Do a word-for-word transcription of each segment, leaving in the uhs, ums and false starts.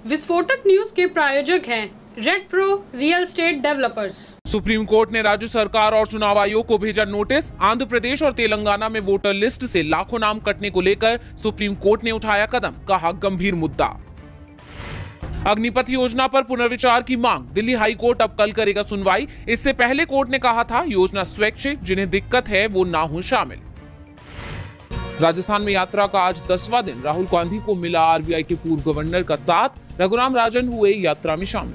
विस्फोटक न्यूज के प्रायोजक हैं Red Pro real estate developers. Supreme Court ने राज्य सरकार और चुनाव आयोग को भेजा नोटिस। आंध्र प्रदेश और तेलंगाना में वोटर लिस्ट से लाखों नाम कटने को लेकर सुप्रीम कोर्ट ने उठाया कदम, कहा गंभीर मुद्दा। अग्निपथ योजना पर पुनर्विचार की मांग, दिल्ली हाई कोर्ट अब कल करेगा सुनवाई। इससे पहले कोर्ट ने कहा था योजना स्वैच्छिक, जिन्हें दिक्कत है वो ना हो शामिल। राजस्थान में यात्रा का आज दसवां दिन, राहुल गांधी को मिला आरबीआई के पूर्व गवर्नर का साथ, रघुराम राजन हुए यात्रा में शामिल।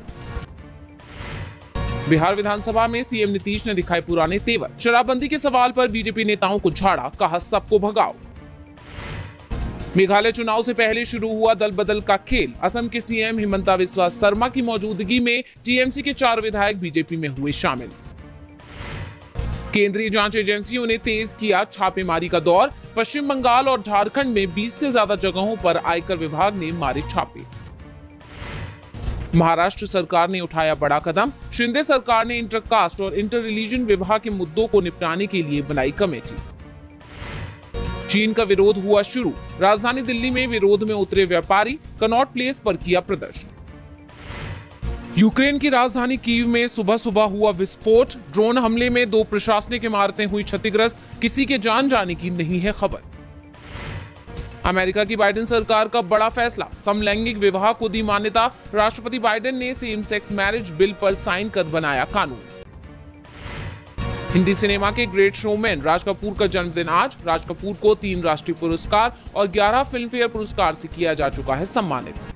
बिहार विधानसभा में सीएम नीतीश ने दिखाए पुराने तेवर, शराबबंदी के सवाल पर बीजेपी नेताओं को झाड़ा, कहा सबको भगाओ। मेघालय चुनाव से पहले शुरू हुआ दल बदल का खेल, असम के सीएम हिमंता बिस्वा शर्मा की मौजूदगी में टीएमसी के चार विधायक बीजेपी में हुए शामिल। केंद्रीय जांच एजेंसियों ने तेज किया छापेमारी का दौर, पश्चिम बंगाल और झारखंड में बीस से ज्यादा जगहों पर आयकर विभाग ने मारे छापे। महाराष्ट्र सरकार ने उठाया बड़ा कदम, शिंदे सरकार ने इंटरकास्ट और इंटर रिलीजन विवाह के मुद्दों को निपटाने के लिए बनाई कमेटी। चीन का विरोध हुआ शुरू, राजधानी दिल्ली में विरोध में उतरे व्यापारी, कनॉट प्लेस पर किया प्रदर्शन। यूक्रेन की राजधानी कीव में सुबह सुबह हुआ विस्फोट, ड्रोन हमले में दो प्रशासनिक इमारतें हुई क्षतिग्रस्त, किसी के जान जाने की नहीं है खबर। अमेरिका की बाइडेन सरकार का बड़ा फैसला, समलैंगिक विवाह को दी मान्यता, राष्ट्रपति बाइडेन ने सेम सेक्स मैरिज बिल पर साइन कर बनाया कानून। हिंदी सिनेमा के ग्रेट शोमैन राज कपूर का जन्मदिन आज, राज कपूर को तीन राष्ट्रीय पुरस्कार और ग्यारह फिल्म फेयर पुरस्कार से किया जा चुका है सम्मानित।